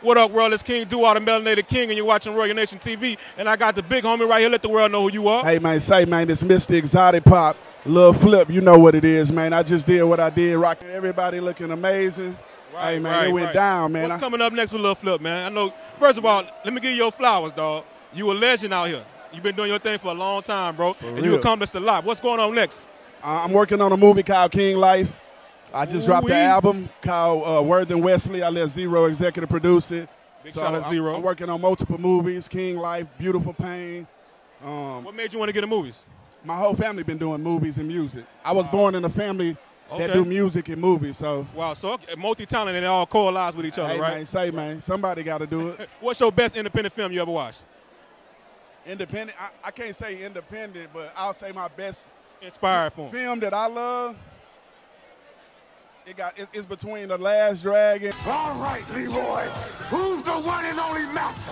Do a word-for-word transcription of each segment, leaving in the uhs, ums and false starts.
What up, world? It's King Dual, the Melanated King, and you're watching Royal Nation T V. And I got the big homie right here. Let the world know who you are. Hey, man, say, man, this Mister Exotic Pop, Lil Flip, you know what it is, man. I just did what I did, rocking everybody looking amazing. Right, hey, man, right, it went right. down, man. What's I, coming up next with Lil Flip, man? I know, first of all, let me give you your flowers, dog. You a legend out here. You've been doing your thing for a long time, bro, For and real. you accomplished a lot. What's going on next? Uh, I'm working on a movie called King Life. I just dropped Ooh-wee. the album called uh, Worth and Wesley. I let Zero executive produce it. Big so shout out I'm, Zero. I'm working on multiple movies, King Life, Beautiful Pain. Um, What made you want to get in movies? my whole family been doing movies and music. I was born in a family Okay. that do music and movies, so. Wow, so okay, multi-talented and they all coalesce with each other, Hey, right? man, say, man, somebody got to do it. What's your best independent film you ever watched? Independent, I, I can't say independent, but I'll say my best Inspired film. film that I love. It got it's, it's between The Last Dragon. All right, Leroy. Who's the one and only master?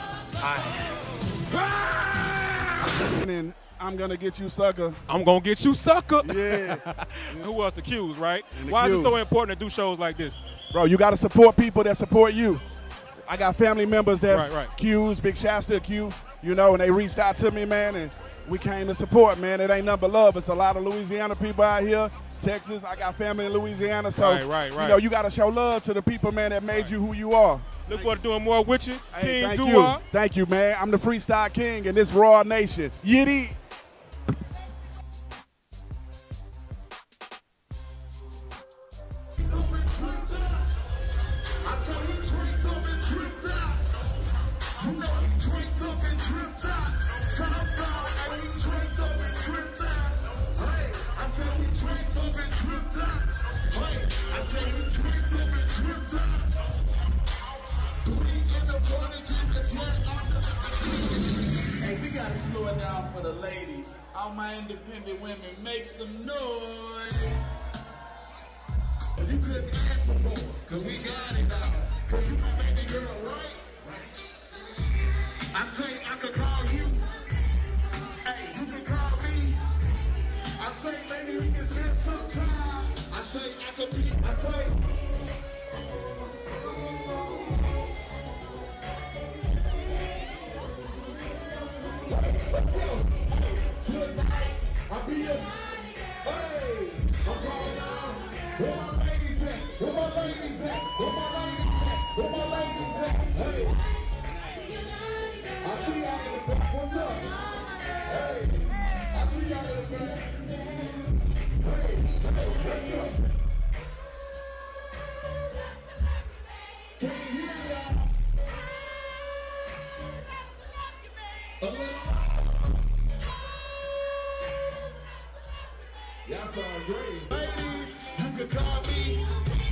I. And I'm gonna get you, sucker. I'm gonna get you, sucker. Yeah, Who else? The Q's, right? And the Why is it Q's. so important to do shows like this? bro, you gotta support people that support you. I got family members that's Right, right. Q's, Big Shasta Q, you know, and they reached out to me, man, and we came to support, man. It ain't nothing but love. It's a lot of Louisiana people out here, Texas. I got family in Louisiana, so Right, right, right. you know, you gotta show love to the people, man, that made you who you are. Look forward to doing more with you. Hey, King thank Dual. you, thank you, man. I'm the Freestyle King in this Raw Nation. Yiddy. Hey, we gotta slow it down for the ladies. All my independent women, make some noise. You couldn't ask for more, cause we got it now. Cause you my baby girl, right? Right. I say I could call you. Hey, you can call me. I say maybe we can spend some time. I say I could be, I say. I'll be your, hey, I'm calling out. Where my ladies at? Where my ladies at? Where my ladies at? Where my ladies at? Hey. I see y'all in the back. What's up? Hey. I see y'all in the back. Hey. Hey. What's up? Can you hear that? A little. Y'all sound great. Ladies, you can call me.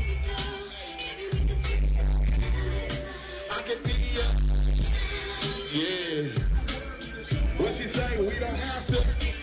I can be your. Yeah. What she say? We don't have to.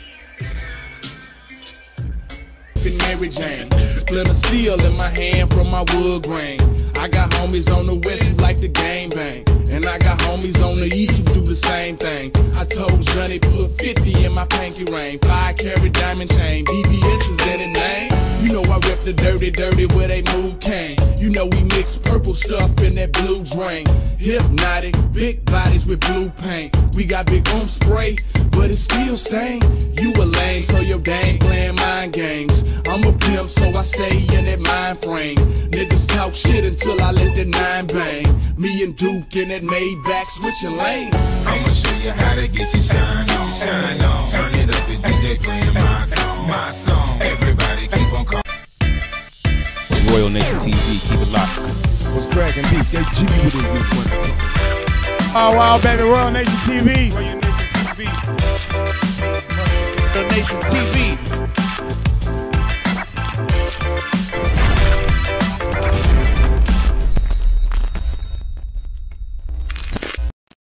Mary Jane, split a steel in my hand from my wood grain. I got homies on the west who like the game bang, and I got homies on the east who do the same thing. I told Johnny put fifty in my pinky ring, five carat diamond chain, B B S is in the name. You know I rep the dirty, dirty where they move cane. You know we mix purple stuff in that blue drain. Hypnotic, big bodies with blue paint. We got big oomph spray, but it still stain. You a lame, so your game playing mind games. I'm a pimp, so I stay in that mind frame. Niggas talk shit until I let that nine bang. Me and Duke in that Maybach switching lanes. I'ma show you how to get your shine on. Shine on. Turn it up, the D J playing my song. My song. Everybody keep on calling. Royal Nation T V, keep it locked. What's cracking deep? They G with this week one. Oh wow, baby, Royal Nation T V. Royal Nation T V. Royal Nation T V.